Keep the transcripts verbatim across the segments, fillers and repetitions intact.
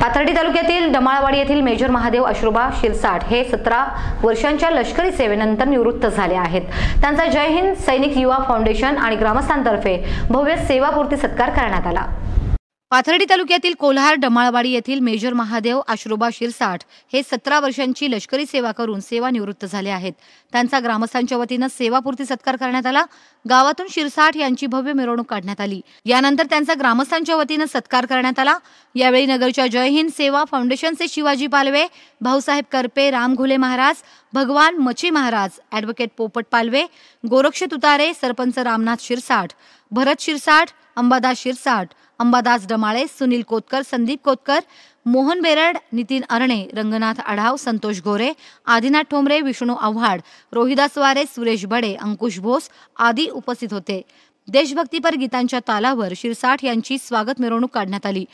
पाथर्डी तालुक्यातील डमाळवाडी येथील मेजर महादेव अश्रुबा शिरसाट हे सतरा वर्षांच्या लष्करी सेवेनंतर निवृत्त झाले आहेत। त्यांचा जय हिंद सैनिक युवा फाउंडेशन आणि ग्रामस्थांतर्फे भव्य सेवापूर्ती सत्कार करण्यात आला। पाथर्डी तालुक्यातील कोल्हार डमाळवाडी येथील मेजर महादेव अश्रुबा शिरसाट हे सतरा वर्षांची लष्करी सेवा करून सेवानिवृत्त झाले आहेत। त्यांचा ग्रामस्थांच्या वतीने सेवापूर्ती सत्कार करण्यात आला। गावातून शिरसाट यांची भव्य मिरवणूक काढण्यात आली। यानंतर त्यांचा ग्रामस्थांच्या वतीने सत्कार करण्यात आला। यावेळी नगरच्या जय हिंद सेवा फाउंडेशनचे शिवाजी पालवे, भाऊसाहेब करपे, राम घुले महाराज, भगवान मची महाराज, ॲडव्होकेट पोपट पालवे, गोरक्ष तुतारे, सरपंच रामनाथ शिरसाट, भरत शिरसाट, अंबादास शिरसाट, अंबादास डमाळे, सुनील कोतकर, संदीप कोतकर, मोहन बेरड, नितीन अरणे, रंगनाथ आढाव, संतोष गोरे, आदिनाथ ठोंबरे, विष्णू आव्हाड, रोहिदास वारे, सुरेश बडे, अंकुश भोस आदी उपस्थित होते। देशभक्तीपर गीतांच्या तालावर शिरसाट यांची स्वागत मिरवणूक काढण्यात आली।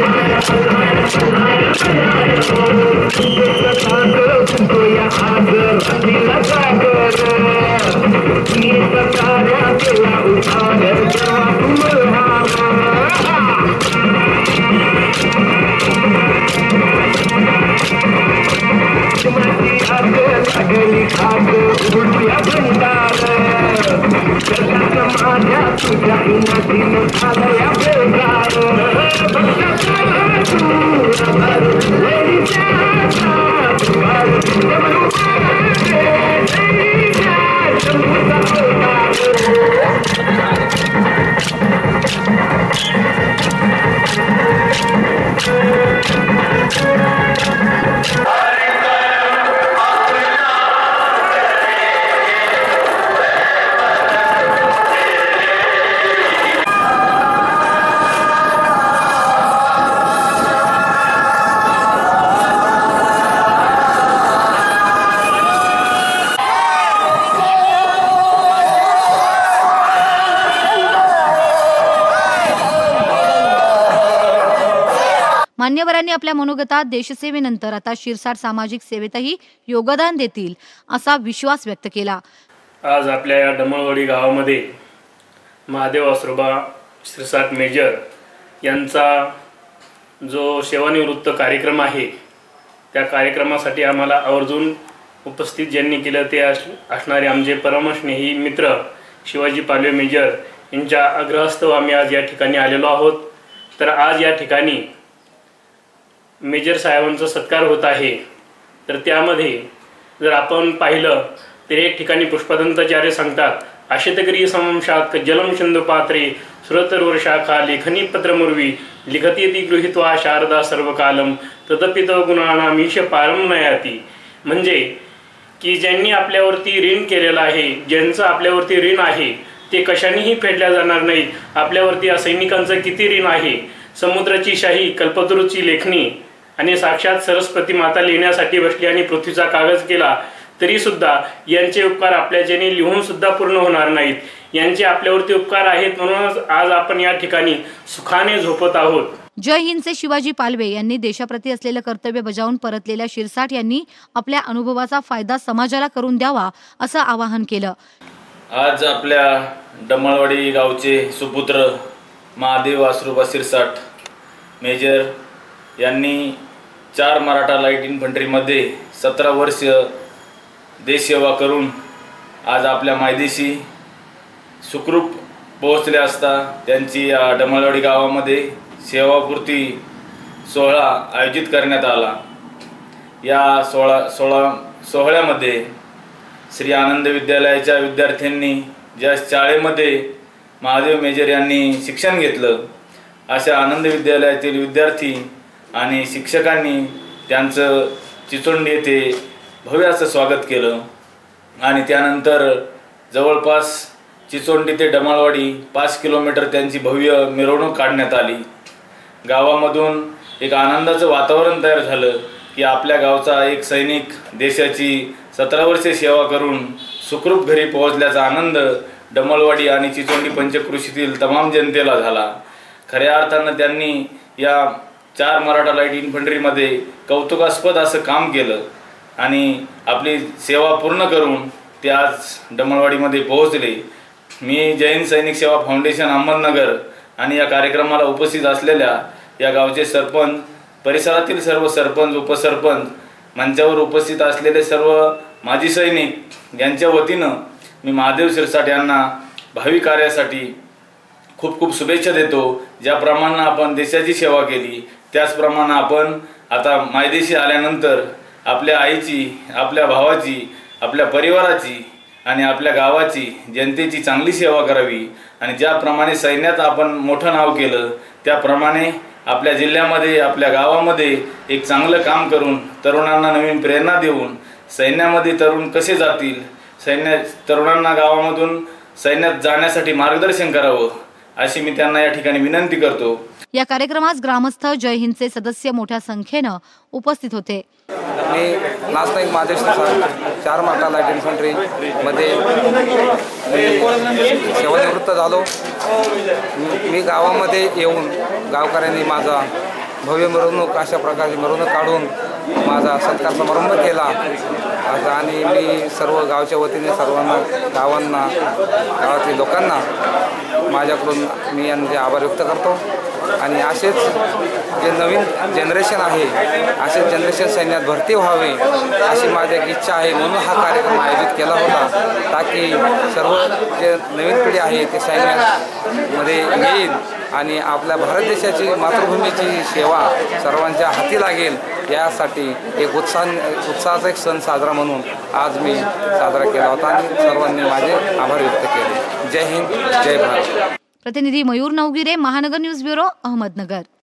मान्यवरांनी आपल्या मनोगतात देशसेवेनंतर आता शिरसाट सामाजिक सेवेतही योगदान देतील असा विश्वास व्यक्त केला। आज आपल्या या डमाळवाडी गावामध्ये महादेव अश्रुबा शिरसाट मेजर यांचा जो सेवानिवृत्त कार्यक्रम आहे त्या कार्यक्रमासाठी आम्हाला आवर्जून उपस्थित ज्यांनी केलं ते असणारे आमचे परमस्नेही मित्र शिवाजी पालवे मेजर यांच्या आग्रहास्तव आम्ही आज या ठिकाणी आलेलो आहोत। तर आज या ठिकाणी मेजर साहेबांचा सत्कार होत आहे। तर त्यामध्ये जर आपण पाहिलं तर एक ठिकाणी पुष्पदंताचार्य सांगतात, आशितकरी समंशात जलम सिंधु पात्रे सुरतरुवर्षाखा लेखनी पत्रमुर्वी लिखती गृहीत्वा शारदा सर्वकालम तदपित गुणानामीश पारम नयाती। म्हणजे की ज्यांनी आपल्यावरती ऋण केलेलं आहे, ज्यांचं आपल्यावरती ऋण आहे ते कशानेही फेडल्या जाणार नाही। आपल्यावरती या सैनिकांचं किती ऋण आहे। समुद्राची शाही, कल्पतरूची लेखणी आणि साक्षात सरस्वती माता लिहिण्यासाठी बसली आणि पृथ्वीचा कागज केला तरी सुद्धा यांचे उपकार आपल्याच्याने लिहून सुद्धा पूर्ण होणार नाहीत। यांचे आपल्यावरती उपकार आहेत म्हणूनच आज आपण या ठिकाणी सुखाने झोपत आहोत। जय हिंदचे शिवाजी पालवे यांनी देशाप्रती असलेले कर्तव्य बजावून परतलेल्या शिरसाट यांनी आपल्या अनुभवाचा फायदा समाजाला करून द्यावा असं आवाहन केलं। आज आपल्या डमाळवाडी गावचे सुपुत्र महादेव अश्रुबा शिरसाट मेजर यांनी चार मराठा लाईट इन्फंट्रीमध्ये सतरा वर्ष देशसेवा करून आज आपल्या मायदेशी सुखरूप पोहोचले असता त्यांची या डमाळवाडी गावामध्ये सेवापूर्ती सोहळा आयोजित करण्यात आला। या सोहळा सोहळा सोहळ्यामध्ये श्री आनंद विद्यालयाच्या विद्यार्थ्यांनी ज्या शाळेमध्ये महादेव मेजर यांनी शिक्षण घेतलं अशा आनंद विद्यालयातील विद्यार्थी आणि शिक्षकांनी त्यांचं चिचोंडी येथे भव्य असं स्वागत केलं आणि त्यानंतर जवळपास चिचोंडी ते डमाळवाडी पाच किलोमीटर त्यांची भव्य मिरवणूक काढण्यात आली। गावामधून एक आनंदाचं वातावरण तयार झालं की आपल्या गावचा एक सैनिक देशाची सतरा वर्षे सेवा करून सुखरूप घरी पोहोचल्याचा आनंद डमाळवाडी आणि चिचोंडी पंचक्रोशीतील तमाम जनतेला झाला। खऱ्या अर्थानं त्यांनी या चार मराठा लाईट इन्फंट्रीमध्ये कौतुकास्पद असं काम केलं आणि आपली सेवा पूर्ण करून ते आज डमाळवाडीमध्ये पोहोचले। मी जय हिंद सैनिक सेवा फाउंडेशन अहमदनगर आणि या कार्यक्रमाला उपस्थित असलेल्या या गावचे सरपंच परिसरातील सर्व सरपंच उपसरपंच मंचावर उपस्थित असलेले सर्व माजी सैनिक यांच्या वतीनं मी महादेव शिरसाट यांना भावी कार्यासाठी खूप खूप शुभेच्छा देतो। ज्याप्रमाणे आपण देशाची सेवा केली त्याचप्रमाणे आपण आता मायदेशी आल्यानंतर आपल्या आईची, आपल्या भावाची, आपल्या परिवाराची आणि आपल्या गावाची, जनतेची चांगली सेवा करावी आणि ज्याप्रमाणे सैन्यात आपण मोठं नाव केलं त्याप्रमाणे आपल्या जिल्ह्यामध्ये, आपल्या गावामध्ये एक चांगलं काम करून तरुणांना नवीन प्रेरणा देऊन सैन्यामध्ये तरुण कसे जातील, सैन्य तरुणांना गावामधून सैन्यात जाण्यासाठी मार्गदर्शन करावं अशी मी त्यांना या ठिकाणी विनंती करतो। या कार्यक्रमास ग्रामस्थ जय हिंदचे सदस्य मोठ्या संख्येनं उपस्थित होते। मी नास्ताईक महादेव शिरसाट चार माटा लाईट इन्फंट्री मध्ये सेवानिवृत्त झालो। मी गावामध्ये येऊन गावकऱ्यांनी माझा भव्य मिरवणूक अशा प्रकारची मिरवणूक काढून माझा सत्कार समारंभ केला आणि मी सर्व गावच्या वतीने सर्वांना, गावांना, गावातील लोकांना माझ्याकडून मी यांचे आभार व्यक्त करतो आणि असेच जे नवीन जनरेशन आहे असेच जनरेशन सैन्यात भरती व्हावे अशी माझी एक इच्छा आहे। म्हणून हा कार्यक्रम आयोजित केला होता ताकी सर्व जे नवीन पिढी आहे ते सैन्यामध्ये येईल आणि आपल्या भारत देशाची, मातृभूमीची सेवा सर्वांच्या हाती लागेल यासाठी एक उत्साह उत्साहाचा एक सण साजरा म्हणून आज मी साजरा केला होता आणि सर्वांनी माझे आभार व्यक्त केले। जय हिंद, जय भारत। प्रतिनिधी मयूर नवगिरे, महानगर न्यूज ब्युरो, अहमदनगर।